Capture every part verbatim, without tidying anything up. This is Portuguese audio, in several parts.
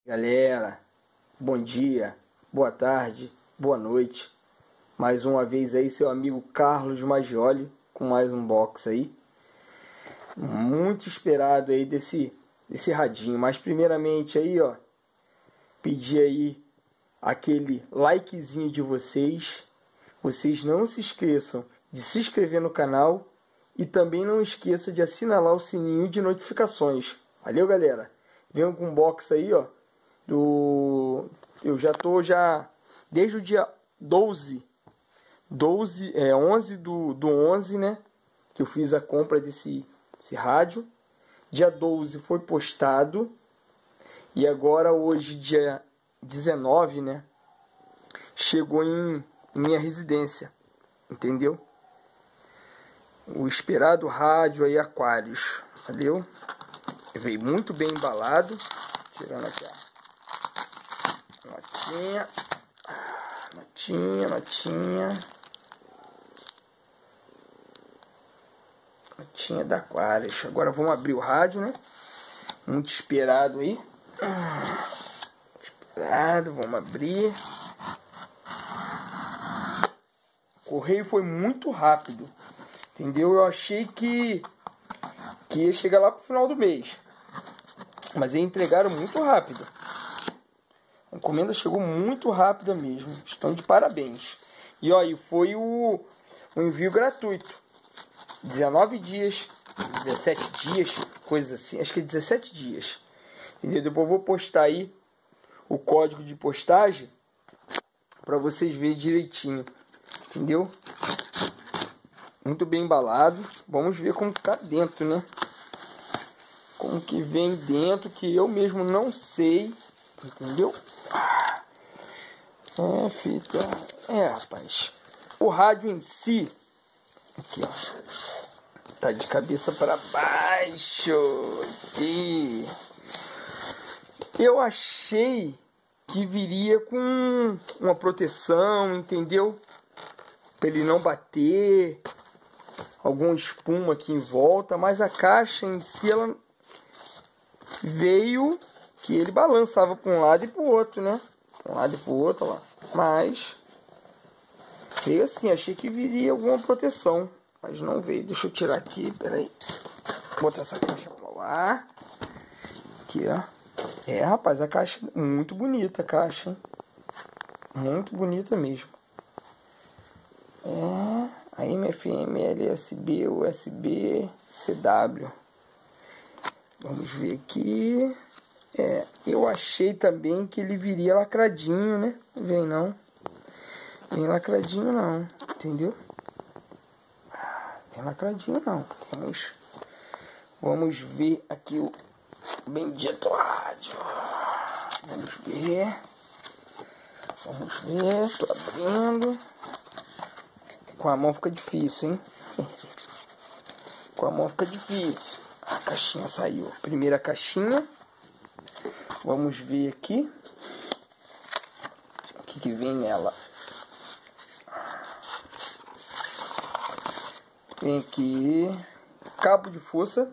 Galera, bom dia, boa tarde, boa noite. Mais uma vez aí seu amigo Carlos Maggioli com mais um box aí. Muito esperado aí desse, desse radinho. Mas primeiramente aí, ó, pedir aí aquele likezinho de vocês. Vocês não se esqueçam de se inscrever no canal e também não esqueça de assinalar o sininho de notificações. Valeu, galera. Venho com um box aí, ó. Do, eu já tô já desde o dia doze, doze é, onze do, do onze, né, que eu fiz a compra desse, desse rádio. Dia doze foi postado e agora hoje, dia dezenove, né, chegou em, em minha residência, entendeu? O esperado rádio aí Aquarius, valeu? Veio muito bem embalado, tirando aqui a notinha, notinha, notinha, notinha da Aquarius. Agora vamos abrir o rádio, né? Muito esperado aí. Esperado, vamos abrir. O correio foi muito rápido, entendeu? Eu achei que, que ia chegar lá pro final do mês, mas eles entregaram muito rápido. A encomenda chegou muito rápida mesmo. Estão de parabéns. E ó, e foi o, o envio gratuito. dezenove dias, dezessete dias, coisas assim. Acho que é dezessete dias. Entendeu? Depois eu vou postar aí o código de postagem para vocês verem direitinho. Entendeu? Muito bem embalado. Vamos ver como tá dentro, né? Como que vem dentro, que eu mesmo não sei. Entendeu? É, fita. É, rapaz. O rádio em si, aqui, ó, tá de cabeça para baixo. Aqui. Eu achei que viria com uma proteção, entendeu? Para ele não bater. Alguma espuma aqui em volta. Mas a caixa em si, ela veio que ele balançava para um lado e para o outro, né? Para um lado e para o outro, lá. Mas veio assim, achei que viria alguma proteção, mas não veio. Deixa eu tirar aqui, peraí. Vou botar essa caixa para lá. Aqui, ó. É, rapaz, a caixa muito bonita, a caixa, hein? Muito bonita mesmo. É, a M F M, L S B, U S B, C W. Vamos ver aqui. É, eu achei também que ele viria lacradinho, né? Não vem não. Vem lacradinho não, entendeu? Vem lacradinho não. Vamos, vamos ver aqui o bendito rádio. Vamos ver. Vamos ver. Tô abrindo. Com a mão fica difícil, hein? Com a mão fica difícil. A caixinha saiu. Primeira caixinha. Vamos ver aqui o que, que vem nela. Tem aqui cabo de força.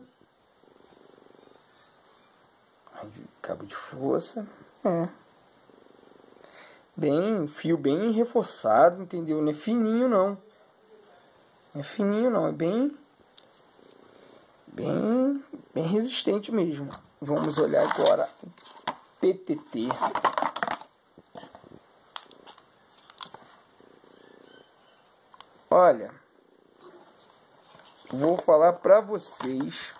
Cabo de força. É. Bem, fio bem reforçado, entendeu? Não é fininho não. Não é fininho não, é bem, bem, bem resistente mesmo. Vamos olhar agora P T T. Olha, vou falar para vocês.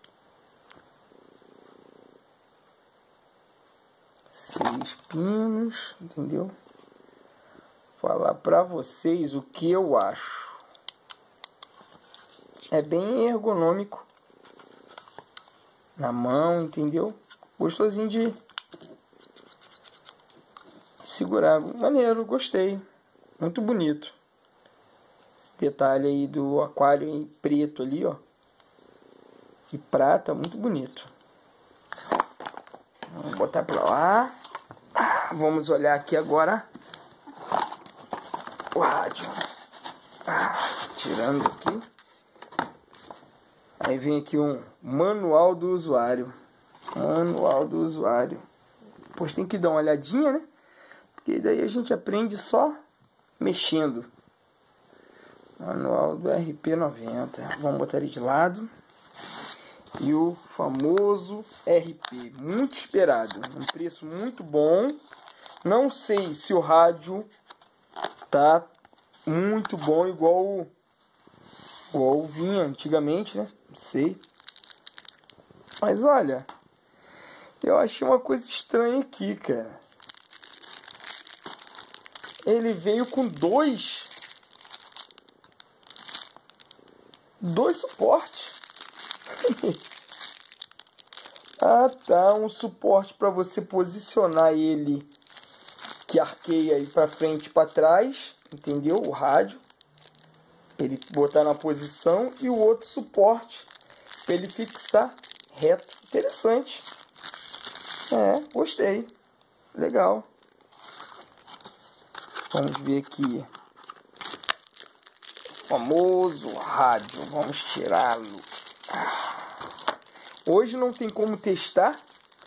Seis pinos, entendeu? Falar para vocês o que eu acho. É bem ergonômico na mão, entendeu? Gostosinho de segurar. Maneiro, gostei. Muito bonito. Esse detalhe aí do aquário em preto ali, ó. E prata, muito bonito. Vamos botar pra lá. Vamos olhar aqui agora o rádio. Tirando aqui. Aí vem aqui um manual do usuário. Manual do usuário. Depois tem que dar uma olhadinha, né? Porque daí a gente aprende só mexendo. Manual do R P noventa. Vamos botar ele de lado. E o famoso R P, muito esperado, um preço muito bom. Não sei se o rádio tá muito bom igual igual vinha antigamente, né? Não sei. Mas olha, eu achei uma coisa estranha aqui, cara. Ele veio com dois dois suportes. Ah, tá, um suporte para você posicionar ele, que arqueia aí para frente e para trás, entendeu? O rádio, ele botar na posição, e o outro suporte para ele fixar reto. Interessante. É, gostei. Legal. Vamos ver aqui. O famoso rádio. Vamos tirá-lo. Hoje não tem como testar,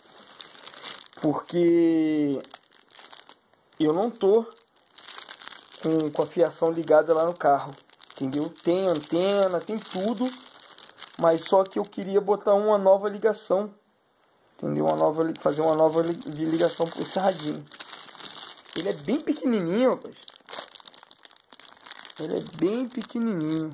porque eu não tô com, com a fiação ligada lá no carro, entendeu? Tem antena, tem tudo, mas só que eu queria botar uma nova ligação, entendeu? Uma nova, fazer uma nova ligação para esse radinho. Ele é bem pequenininho, rapaz. Ele é bem pequenininho.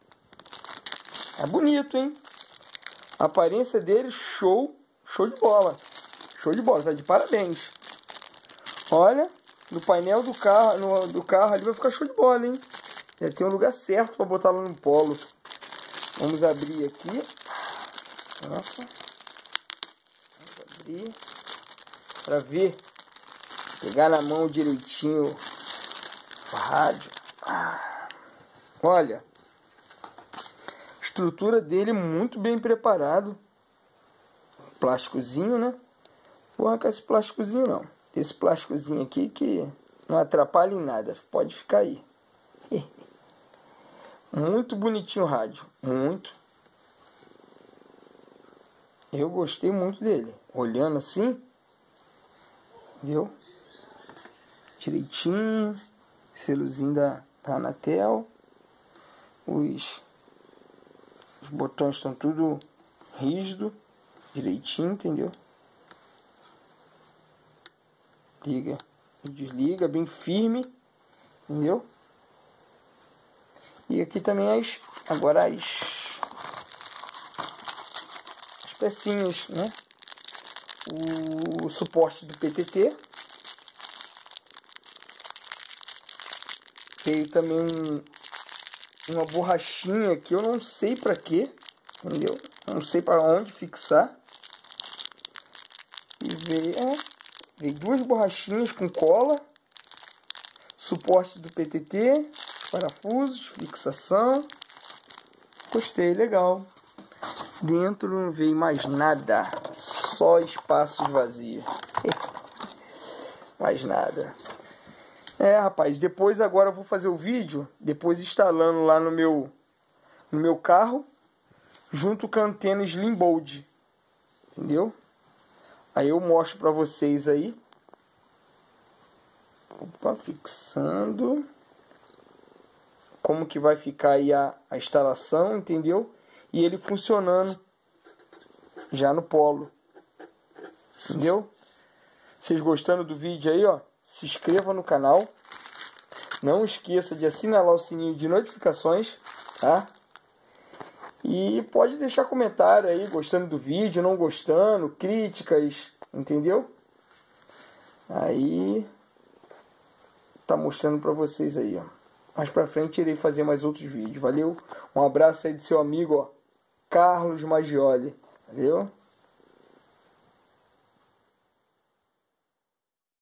É bonito, hein? A aparência dele, show, show de bola. Show de bola, tá de parabéns. Olha, no painel do carro, no, do carro ali vai ficar show de bola, hein? Já tem um lugar certo para botar lá no polo. Vamos abrir aqui. Nossa. Vamos abrir para ver. Pegar na mão direitinho o rádio. Olha. Estrutura dele muito bem preparado. Plásticozinho, né? Vou arrancar esse plásticozinho não. Esse plásticozinho aqui que não atrapalha em nada. Pode ficar aí. Muito bonitinho o rádio. Muito. Eu gostei muito dele. Olhando assim. Viu? Direitinho. Selozinho da, da Anatel. Os... Os botões estão tudo rígido, direitinho, entendeu? Liga e desliga, bem firme, entendeu? E aqui também as, agora as, as pecinhas, né? O suporte do P T T. Veio também um... uma borrachinha que eu não sei para quê, entendeu? Não sei para onde fixar. E veio, é, veio duas borrachinhas com cola, suporte do P T T, parafusos, fixação. Gostei, legal. Dentro não veio mais nada, só espaços vazios. Mais nada. É, rapaz, depois agora eu vou fazer o vídeo, depois instalando lá no meu, no meu carro, junto com a antena Slim Bold, entendeu? Aí eu mostro pra vocês aí. Opa, fixando. Como que vai ficar aí a, a instalação, entendeu? E ele funcionando já no polo, entendeu? Vocês gostando do vídeo aí, ó? Se inscreva no canal. Não esqueça de assinalar o sininho de notificações, tá? E pode deixar comentário aí, gostando do vídeo, não gostando, críticas, entendeu? Aí tá mostrando pra vocês aí, ó. Mais pra frente irei fazer mais outros vídeos. Valeu? Um abraço aí do seu amigo, ó, Carlos Maggioli. Valeu?